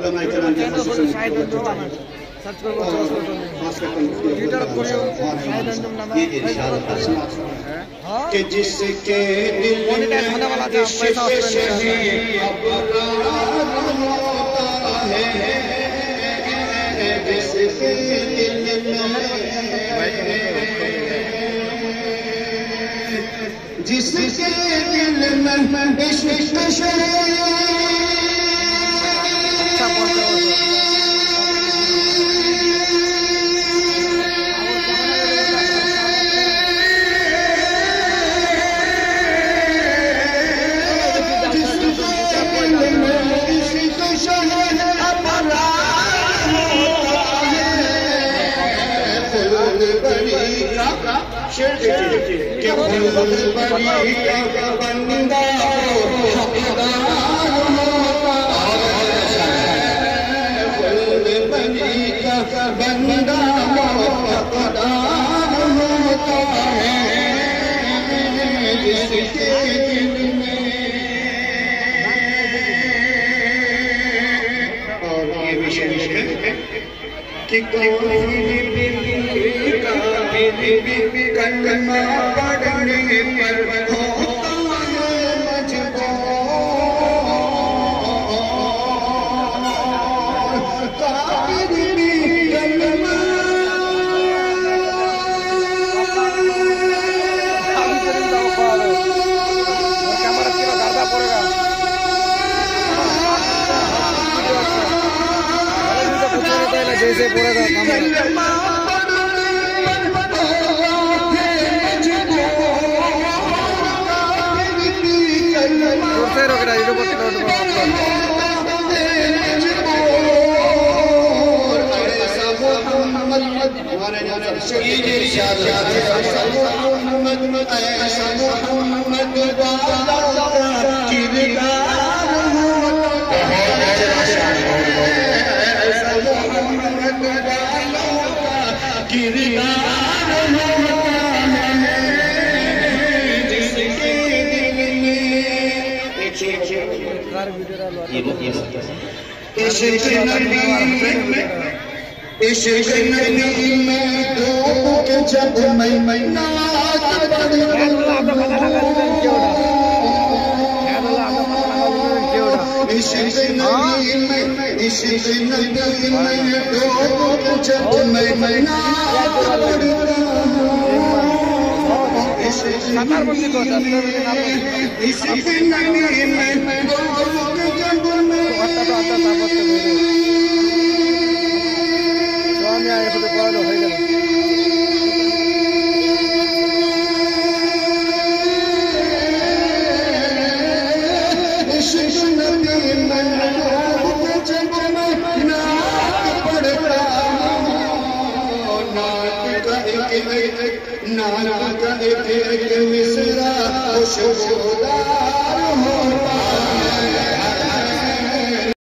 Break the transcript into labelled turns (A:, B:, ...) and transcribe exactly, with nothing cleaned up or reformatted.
A: उलमा इकराम के
B: सर्च করব खास करके ट्विटर करियो शायद अंजुम नाम
A: ये इरशाद हां कि जिसके दिल में खाने वाला जो पैसा ऑस्ट्रेलिया है जिसके दिल में जिसके दिल में इश्क के फूल बड़ी का बंदा हकदार होता है फूल बड़ी का बंदा हकदार होता है जिसके दिल में और ये विषय है कि कौन कलमा पढ़ने पर होता है मजबूर काफिर भी कलमा
B: जैसे पूरा इश्क नबी में इश्क नबी में डूब के जब मैं मैं नात इश्क नबी में इश्क नबी में डूब के जब मैं मैं नात इश्क नबी में डूब के जब मैं आता आता ताबत मेरे स्वामी आए खुद कॉल हो गया इश्क नबी में डूब जब मैं नात पढ़ता नात का एक नात का एक एक मिसरा खुशबूदार होता है